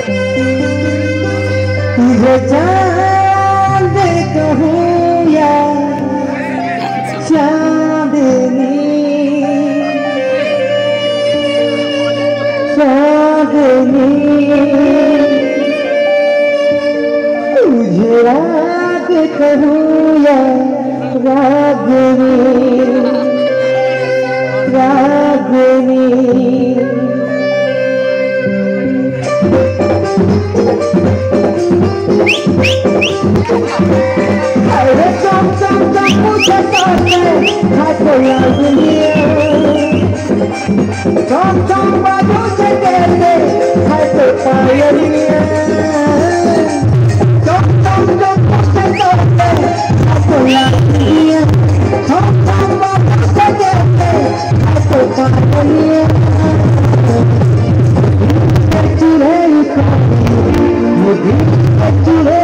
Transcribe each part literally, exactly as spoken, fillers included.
तुझे चांद कहूँ या चांदनी चांदनी तुझे राग कहूँ या रागनी रागनी अरे चम चम चम मुझे कहते हाथ रागनी चम चम बाजू से कहते हाथ पायनी चम चम चम मुझे कहते हाथ रागनी चम चम बाजू से कहते हाथ पायनी चूल्हे मुझे चूल्हे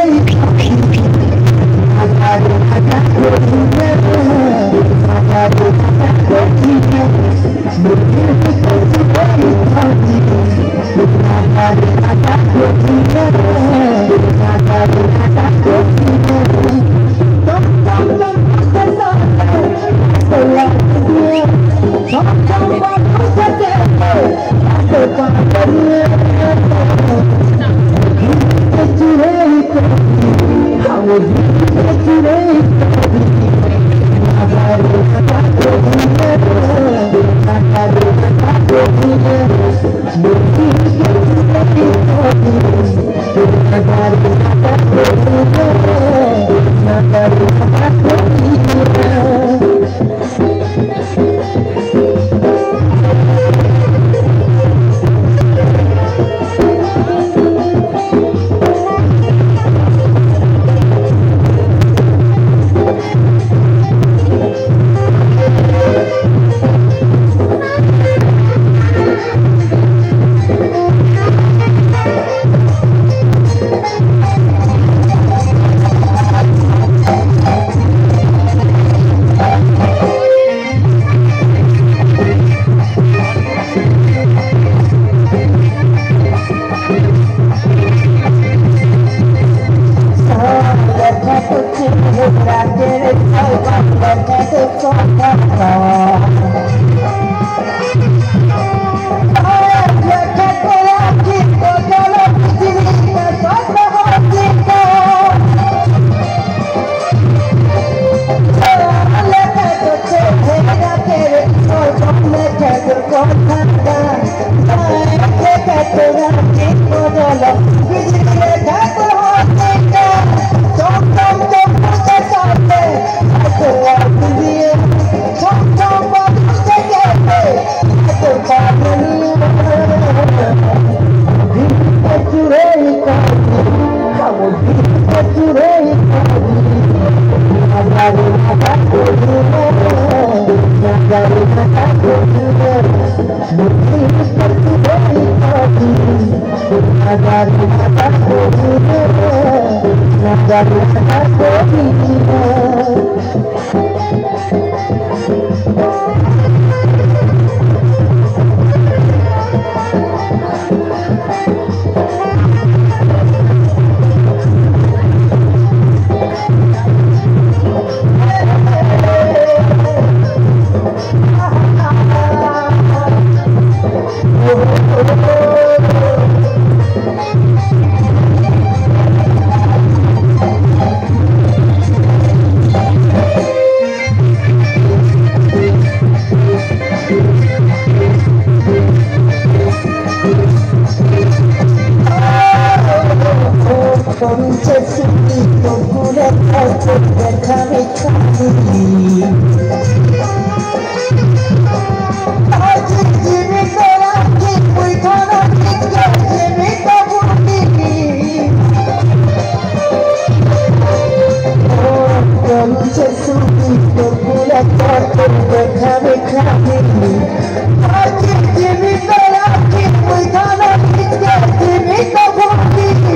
हजारों हजार कोठियाँ हजारों हजार कोठियाँ मुझे कोठी कोठी कोठी हजारों हजार कोठियाँ हजारों हजार कोठियाँ तुम तुम तुम मुझसे साथ सोया दिए तुम तुम मुझसे कहते तो पागलिए चूल्हे वो चूल्हे हजारों हजार कोठियाँ हजारों हजार कोठियाँ मुझे कोठी कोठी हजारों हजार कोठियाँ हजारों हजार कोठियाँ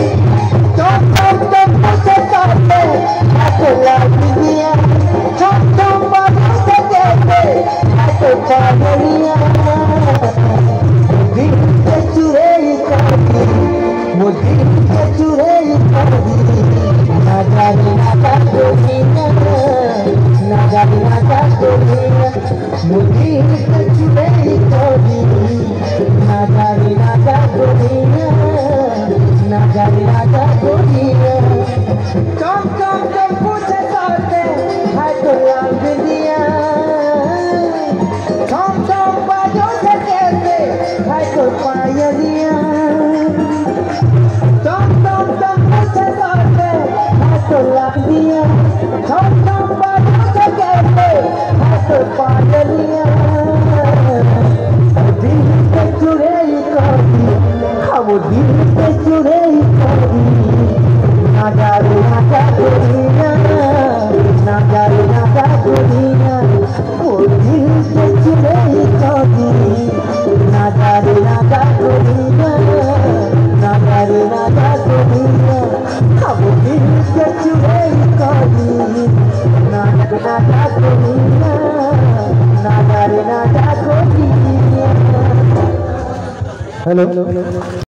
Come नागारी नागा गोरिया मुझे चुड़े तोड़ी नागारी नागा गोरिया नागारी नागा गोरिया कम कम कम पूछे साथे है तो रंग दिया कम कम बाजों से कहते है तो पायलिया कम कम कम पूछे साथे है तो रंग दिया कम कम बाजों से कहते है तो पायलिया दिल पे चुड़े कोरी हम दिल पे चुड़े कोरी नागारी नागा गोरिया नागारी नागा गोरिया वो दिल पे चुड़े कोरी नागारी नागा गोरिया नागारी नागा गोरिया हम दिल पे चुड़े कोरी नागारी नागा गोरिया नागारी नागा गोरिया। हेलो।